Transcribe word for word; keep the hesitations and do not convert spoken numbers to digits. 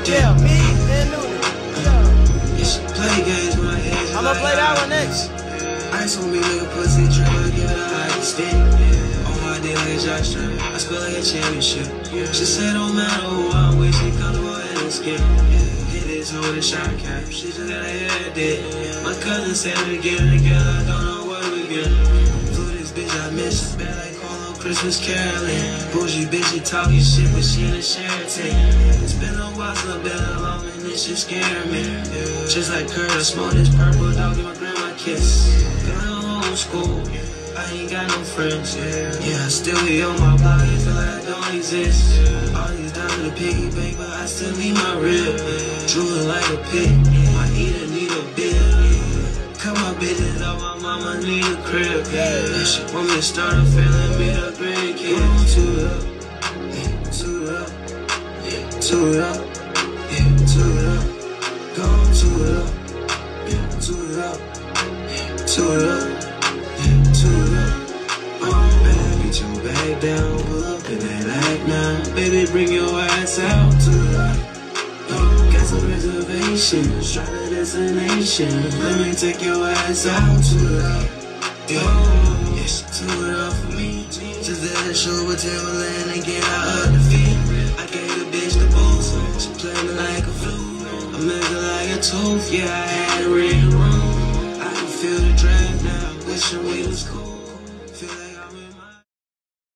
Yeah, me and Noodle. Yeah. Yeah, she play games with my head. I'ma play that one next. Ice on me, nigga, pussy dribble, give it a hockey stick. On my dick like a jockstrap, I spell like a championship. She said, don't matter who I'm with, she comfortable in the skin. Hit this hoe with a shot cap, she just got a head dead. My cousin said we get it together, I don't know what we get. Flew this bitch, I miss, bad like Carlo Christmas caroling. Bougie bitch, she talking shit, but she in a Sheraton. It's been a while, so I've been alone, and this shit scaring me. Just like Kurt, I smoke this purple dog, give my grandma a kiss. School, I ain't got no friends. Yeah, I still be on my block, I feel like I don't exist. All these down to the piggy bank, but I still need my rib. Drooling like a pig, my eater need a bit. Cut my bitches out, my mama need a crib. Yeah, she want me to start a family, meet a grandkid. Toot up, yeah, toot up, yeah, toot up, yeah, toot up. Go toot up, yeah, toot up, yeah, toot up. Back down, pull up in that act now. Baby, bring your ass out to the oh, got some reservations, try the destination. Let me take your ass out to the oh, yeah, she took it up for me. Just at the show with Timberland and get out of the feet. I gave the bitch the boost, she played me like a flute. I make her like a tooth, yeah, I had a red room. I can feel the draft now, wishing we was cool.